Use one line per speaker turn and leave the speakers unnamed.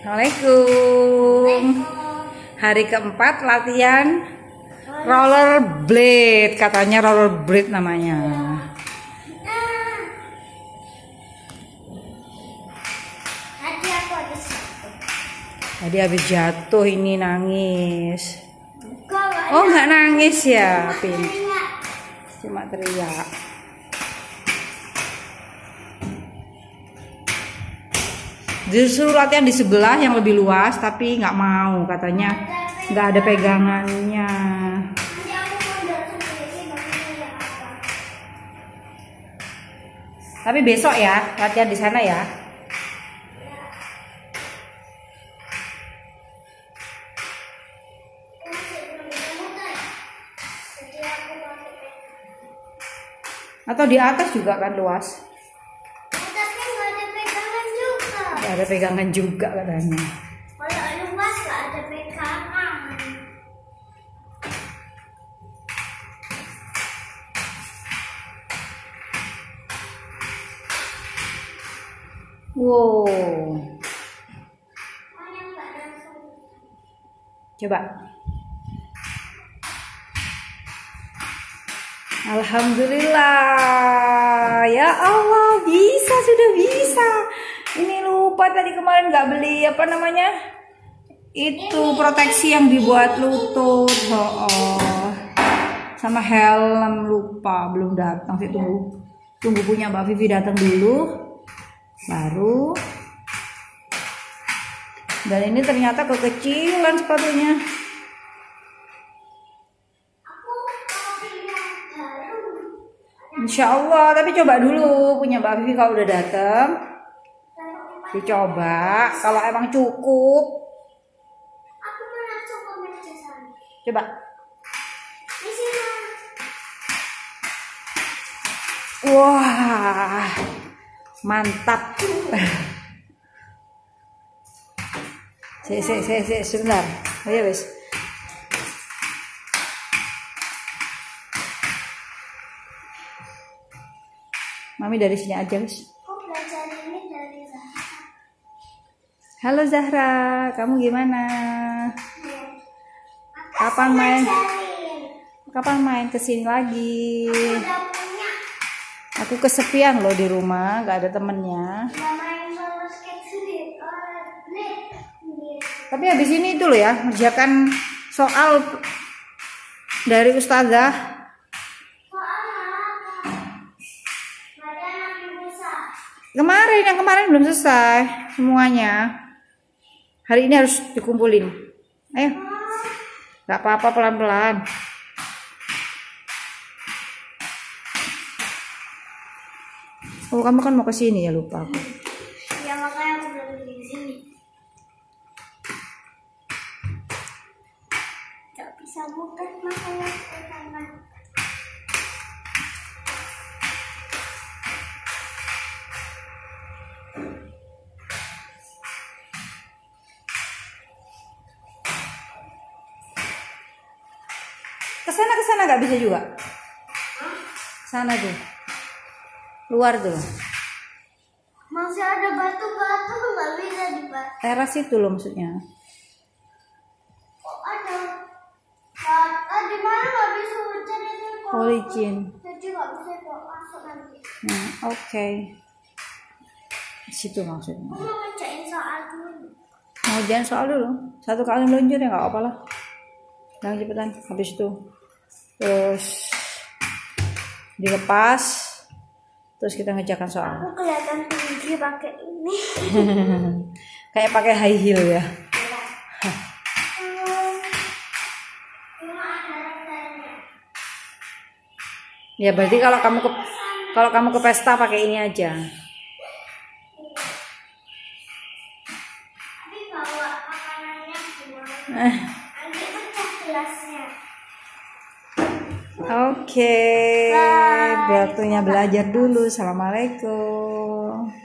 Assalamualaikum. Hari keempat latihan rollerblade, katanya rollerblade namanya. Tadi habis jatuh ini nangis. Oh nggak nangis ya, Pin? Cuma teriak. Disuruh latihan di sebelah yang lebih luas, tapi nggak mau, katanya nggak ada pegangannya. Tapi besok ya latihan di sana ya. Atau di atas juga kan luas. Gak ada pegangan juga katanya.
Kalau luas gak ada pegangan.
Wow. Coba. Alhamdulillah. Ya Allah, bisa, sudah bisa. Ini lupa tadi kemarin nggak beli apa namanya, itu proteksi yang dibuat lutut. Oh. Sama helm lupa, belum datang sih. Tunggu punya Mbak Vivi datang dulu baru. Dan ini ternyata kekecilan sepatunya. Insya Allah, tapi coba dulu punya Mbak Vivi kalau udah datang. Dicoba, kalau emang cukup.
Aku pernah coba meja sana.
Coba.
Di sini.
Wah, mantap. Sebentar. Oh ya wes. Mami dari sini aja wes.
Aku belajar ini dari Zahra.
Halo Zahra, kamu gimana? Kapan main kesini lagi? Aku kesepian loh di rumah, nggak ada temennya. Tapi habis ini itu loh ya, ngerjakan soal dari ustazah. Yang kemarin belum selesai semuanya. Hari ini harus dikumpulin. Ayo, nggak apa-apa, pelan-pelan. Oh, kamu kan mau ke sini ya, lupa aku.
Ya makanya aku belum di sini. Gak bisa buka makanya pegangan.
Kesana nggak bisa juga. Sana tuh, luar tuh.
Masih ada batu-batu nggak bisa dibahas.
Teras itu loh maksudnya.
Oh ada. Di mana nggak bisa hujan itu?
Oh, licin.
Jadi nggak bisa masuk nanti.
Oke. Di situ maksudnya.
Aku mau ngerjain soal dulu.
Mau jangan soal dulu. Satu kali meluncur ya nggak apa-apa lah. Jangan cepetan. Habis itu terus dilepas. Terus kita ngerjakan soal.
Aku kelihatan tinggi pakai ini.
Kayak pakai high heel ya. Ya berarti kalau kamu ke pesta pakai ini aja.
Tapi bawa makanannya gimana? Nanti pecah gelasnya.
Oke, waktunya belajar dulu. Assalamualaikum.